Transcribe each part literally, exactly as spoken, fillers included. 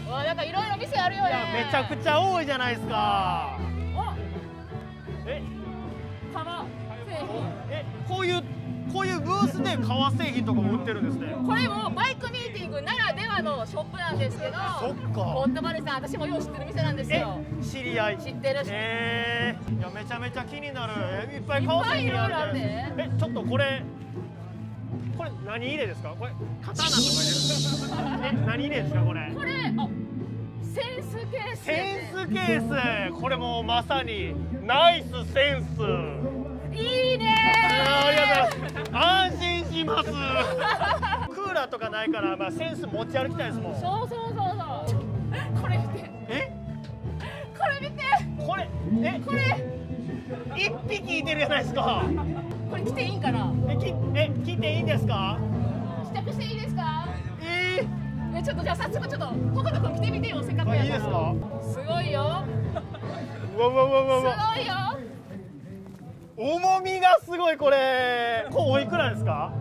わ、なんかいろいろ店あるよね。 めちゃくちゃ多いじゃないですか。え、 革製品。 え、こういうこういうブースで革製品とかも売ってるんですね。 これもバイクミーティングならではのショップなんですけど。 そっか。 ポットバルさん、私もよう知ってる店なんですよ。 知り合い。 知ってるし。 ええ、いやめちゃめちゃ気になる。いっぱい革製品あるね。え、ちょっとこれ。これ何入れですか？これ刀とか入れる。え、何入れですかこれ？ これ、あ、センスケース。 センスケース。これもうまさにナイスセンス。 いいねー。ありがとうございます。安心します。クーラーとかないから、まあセンス持ち歩きたいですもん。 そうそうそうそう。これ見て。 え？ これ見て。 これ、え、 これ。 一匹いてるじゃないですか。 これ着ていいんかな。 え、き、え、着ていいんですか。 試着していいですか。 えー、え、ちょっとじゃあ早速ちょっとココト君着てみてよ、せっかくやから。 いいですか。 すごいよ。 うわうわうわうわうわ。 すごいよ。 重みがすごいこれ。これおいくらですか。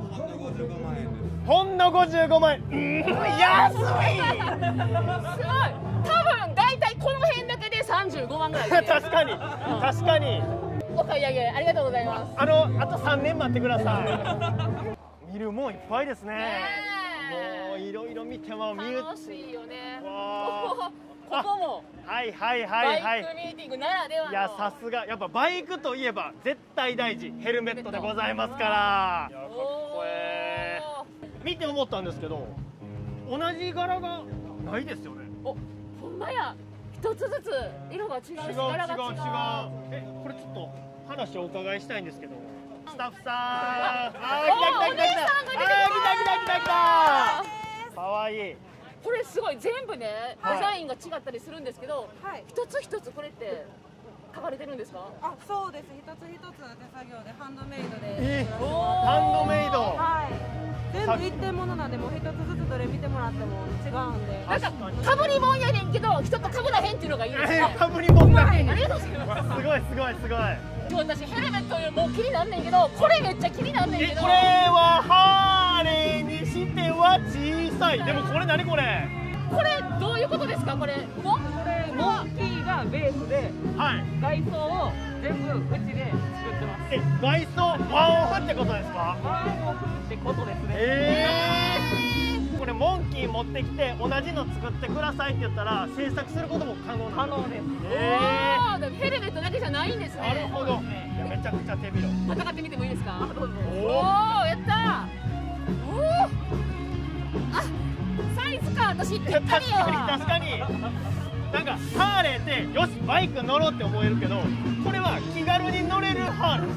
ほんのごじゅうごまん円。うん、安い。すごい。 多分だいたいこの辺だけでさんじゅうごまんぐらい。 確かに、確かに。 お買い上げありがとうございます。 あの、あとさんねん待ってください。見るもんいっぱいですね。もういろいろ見ても見る。 楽しいよね。 わここも。 はいはいはいはい。 バイクミーティングならではの。 いや、さすがやっぱバイクといえば絶対大事ヘルメットでございますから。いや、かっこええ。見て思ったんですけど、同じ柄がないですよね。 お、ほんまや。一つずつ色が違うし、柄が違う。違う違う違う。 え、これちょっと話をお伺いしたいんですけど、スタッフさん。あー、来た来た来た来た。あー、来た来た来た来た。可愛い。これすごい全部ね、デザインが違ったりするんですけど、一つ一つこれって書かれてるんですか？ あ、そうです。一つ一つ手作業でハンドメイドで。 え、ハンドメイド。 はい。全部一点物なんで、もう一つずつどれ見てもらっても違うんで。 なんかかぶりもんやねんけど、人とかぶらへんっていうのがいいですね。 かぶりもんが。 ありがとうございます。 すごいすごいすごい。 私ヘルメットよりも気になんねんけど、これめっちゃ気になんねんけど。 これはハーレーにしては小さい。でもこれ何これ？ これどういうことですか？これモンこれモンキーがベースで、はい、外装を全部うちで作ってます。 え、外装ワンオフってことですか？ ワンオフってことですね。 えー、これモンキー持ってきて同じの作ってくださいって言ったら制作することも可能なんです。可能です。 えー、ヘルメットだけじゃないんですね。 なるほど。いや、めちゃくちゃ手広。 戦ってみてもいいですか？どうぞ。 おお、やったー。おお。あ、サイズか、私ぴったりやわ。 確かに確かに。なんかハーレーってよしバイク乗ろうって思えるけど、これは気軽に乗れるハーレー。